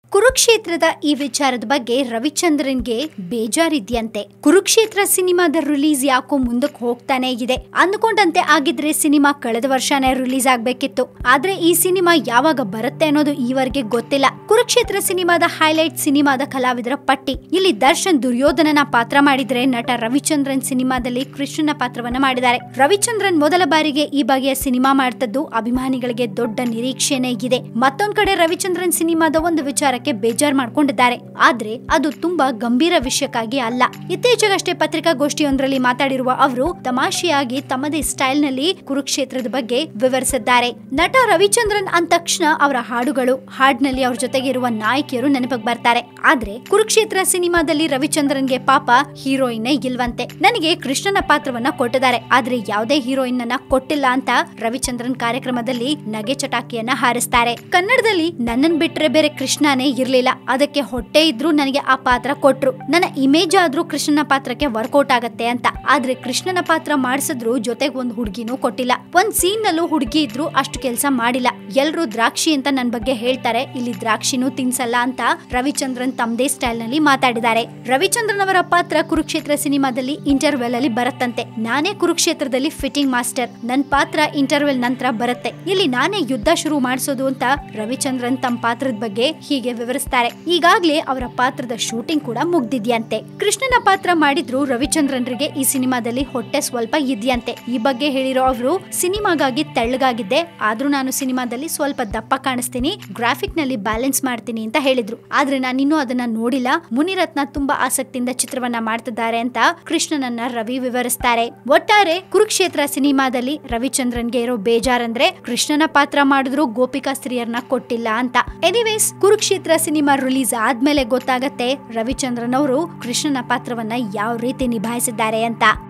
ಕುರುಕ್ಷೇತ್ರದ ಈ ವಿಚಾರದ ಬಗ್ಗೆ ರವಿಚಂದ್ರನ್ಗೆ ಬೇಜಾರಿದ್ಯಂತೆ. ಕುರುಕ್ಷೇತ್ರ ಸಿನಿಮಾದ ರಿಲೀಸ್ ಯಾಕೋ ಮುಂದಕ್ಕೆ ಹೋಗ್ತಾನೆ ಇದೆ. ಅಂದ್ಕೊಂಡಂತೆ ಆಗಿದ್ರೆ ಸಿನಿಮಾ ಕಳೆದ ವರ್ಷನೇ ರಿಲೀಸ್ ಆಗ್ಬೇಕಿತ್ತು. ಆದ್ರೆ ಈ ಸಿನಿಮಾ ಯಾವಾಗ ಬರುತ್ತೆ ಅನ್ನೋದು ಈವರೆಗೆ ಗೊತ್ತಿಲ್ಲ. ಕುರುಕ್ಷೇತ್ರ ಸಿನಿಮಾದ ಹೈಲೈಟ್ ಸಿನಿಮಾದ ಕಲಾವಿದರ ಪಟ್ಟಿ. ಇಲ್ಲಿ ದರ್ಶನ್ ದುರ್ಯೋಧನನ ಪಾತ್ರ ಮಾಡಿದ್ರೆ, ನಟ ರವಿಚಂದ್ರನ್ ಸಿನಿಮಾದಲ್ಲಿ ಕೃಷ್ಣನ ಪಾತ್ರವನ್ನ ಮಾಡಿದ್ದಾರೆ. ರವಿಚಂದ್ರನ್ ಮೊದಲ ಬಾರಿಗೆ ಈ ಬಗೆಯ ಸಿನಿಮಾ ಮಾಡ್ತದ್ದು ಅಭಿಮಾನಿಗಳಿಗೆ ದೊಡ್ಡ ನಿರೀಕ್ಷೆನೇ ಇದೆ. ಮತ್ತೊಂದ್ ಕಡೆ ರವಿಚಂದ್ರನ್ ಸಿನಿಮಾದ ಒಂದು ವಿಚಾರಕ್ಕೆ ಬೇಜಾರ್ ಮಾಡ್ಕೊಂಡಿದ್ದಾರೆ. ಆದ್ರೆ ಅದು ತುಂಬಾ ಗಂಭೀರ ವಿಷಯಕ್ಕಾಗಿ ಅಲ್ಲ. ಇತ್ತೀಚೆಗಷ್ಟೇ ಪತ್ರಿಕಾಗೋಷ್ಠಿಯೊಂದರಲ್ಲಿ ಮಾತಾಡಿರುವ ಅವರು ತಮಾಷೆಯಾಗಿ ತಮ್ಮದೇ ಸ್ಟೈಲ್ ನಲ್ಲಿ ಕುರುಕ್ಷೇತ್ರದ ಬಗ್ಗೆ ವಿವರಿಸಿದ್ದಾರೆ. ನಟ ರವಿಚಂದ್ರನ್ ಅಂದ ತಕ್ಷಣ ಅವರ ಹಾಡುಗಳು, ಹಾಡ್ನಲ್ಲಿ ಅವ್ರ ಜೊತೆಗೆ ಇರುವ ನಾಯಕಿಯರು ನೆನಪಿಗೆ ಬರ್ತಾರೆ. ಆದ್ರೆ ಕುರುಕ್ಷೇತ್ರ ಸಿನಿಮಾದಲ್ಲಿ ರವಿಚಂದ್ರನ್ಗೆ ಪಾಪ ಹೀರೋಯಿನ್ ಇಲ್ವಂತೆ. ನನಗೆ ಕೃಷ್ಣನ ಪಾತ್ರವನ್ನ ಕೊಟ್ಟಿದ್ದಾರೆ, ಆದ್ರೆ ಯಾವುದೇ ಹೀರೋಯಿನ್ ಅನ್ನ ಕೊಟ್ಟಿಲ್ಲ ಅಂತ ರವಿಚಂದ್ರನ್ ಕಾರ್ಯಕ್ರಮದಲ್ಲಿ ನಗೆ ಚಟಾಕಿಯನ್ನ ಹಾರಿಸ್ತಾರೆ. ಕನ್ನಡದಲ್ಲಿ ನನ್ನನ್ ಬಿಟ್ರೆ ಬೇರೆ ಕೃಷ್ಣನೇ ಇರ್ಲಿಲ್ಲ, ಅದಕ್ಕೆ ಹೊಟ್ಟೆ ಇದ್ರು ನನಗೆ ಆ ಪಾತ್ರ ಕೊಟ್ರು. ನನ್ನ ಇಮೇಜ್ ಆದ್ರೂ ಕೃಷ್ಣನ ಪಾತ್ರಕ್ಕೆ ವರ್ಕೌಟ್ ಆಗತ್ತೆ ಅಂತ. ಆದ್ರೆ ಕೃಷ್ಣನ ಪಾತ್ರ ಮಾಡಿಸಿದ್ರು, ಜೊತೆಗೆ ಒಂದ್ ಹುಡುಗಿನೂ ಕೊಟ್ಟಿಲ್ಲ. ಒಂದ್ ಸೀನ್ ನಲ್ಲೂ ಹುಡುಗಿ ಇದ್ರು ಅಷ್ಟು ಕೆಲಸ ಮಾಡಿಲ್ಲ. ಎಲ್ರು ದ್ರಾಕ್ಷಿ ಅಂತ ನನ್ ಬಗ್ಗೆ ಹೇಳ್ತಾರೆ, ಇಲ್ಲಿ ದ್ರಾಕ್ಷಿನೂ ತಿನ್ಸಲ್ಲ ಅಂತ ರವಿಚಂದ್ರನ್ ತಮ್ಮದೇ ಸ್ಟೈಲ್ ನಲ್ಲಿ ಮಾತಾಡಿದ್ದಾರೆ. ರವಿಚಂದ್ರನ್ ಅವರ ಪಾತ್ರ ಕುರುಕ್ಷೇತ್ರ ಸಿನಿಮಾದಲ್ಲಿ ಇಂಟರ್ವೆಲ್ ಅಲ್ಲಿ ಬರುತ್ತಂತೆ. ನಾನೇ ಕುರುಕ್ಷೇತ್ರದಲ್ಲಿ ಫಿಟ್ಟಿಂಗ್ ಮಾಸ್ಟರ್, ನನ್ ಪಾತ್ರ ಇಂಟರ್ವೆಲ್ ನಂತರ ಬರುತ್ತೆ. ಇಲ್ಲಿ ನಾನೇ ಯುದ್ಧ ಶುರು ಮಾಡಿಸೋದು ಅಂತ ರವಿಚಂದ್ರನ್ ತಮ್ಮ ಪಾತ್ರದ ಬಗ್ಗೆ ಹೀಗೆ ವಿವರಿಸ್ತಾರೆ. ಈಗಾಗ್ಲೇ ಅವರ ಪಾತ್ರದ ಶೂಟಿಂಗ್ ಕೂಡ ಮುಗ್ದಿದ್ಯಂತೆ. ಕೃಷ್ಣನ ಪಾತ್ರ ಮಾಡಿದ್ರು ರವಿಚಂದ್ರನ್ರಿಗೆ ಈ ಸಿನಿಮಾದಲ್ಲಿ ಹೊಟ್ಟೆ ಸ್ವಲ್ಪ ಇದೆಯಂತೆ. ಈ ಬಗ್ಗೆ ಹೇಳಿರೋ ಅವರು, ಸಿನಿಮಾಗಾಗಿ ತೆಳ್ಳಗಾಗಿದ್ದೆ, ಆದ್ರೂ ನಾನು ಸಿನಿಮಾದಲ್ಲಿ ಸ್ವಲ್ಪ ದಪ್ಪ ಕಾಣಿಸ್ತೀನಿ, ಗ್ರಾಫಿಕ್ ನಲ್ಲಿ ಬ್ಯಾಲೆನ್ಸ್ ಮಾಡ್ತೀನಿ ಅಂತ ಹೇಳಿದ್ರು. ಆದ್ರೆ ನಾನಿನ್ನೂ ಅದನ್ನ ನೋಡಿಲ್ಲ. ಮುನಿರತ್ನ ತುಂಬಾ ಆಸಕ್ತಿಯಿಂದ ಚಿತ್ರವನ್ನ ಮಾಡ್ತಿದ್ದಾರೆ ಅಂತ ಕೃಷ್ಣನನ್ನ ರವಿ ವಿವರಿಸ್ತಾರೆ. ಒಟ್ಟಾರೆ ಕುರುಕ್ಷೇತ್ರ ಸಿನಿಮಾದಲ್ಲಿ ರವಿಚಂದ್ರನ್ಗೆ ಇರೋ ಬೇಜಾರಂದ್ರೆ ಕೃಷ್ಣನ ಪಾತ್ರ ಮಾಡಿದ್ರು ಗೋಪಿಕಾ ಸ್ತ್ರೀಯರ್ನ ಕೊಟ್ಟಿಲ್ಲ ಅಂತ. ಎನಿವೇಸ್, ಕುರುಕ್ಷೇತ್ರ ಸಿನಿಮಾ ರಿಲೀಸ್ ಆದ್ಮೇಲೆ ಗೊತ್ತಾಗತ್ತೆ ರವಿಚಂದ್ರನ್ ಅವರು ಕೃಷ್ಣನ ಪಾತ್ರವನ್ನ ಯಾವ ರೀತಿ ನಿಭಾಯಿಸಿದ್ದಾರೆ ಅಂತ.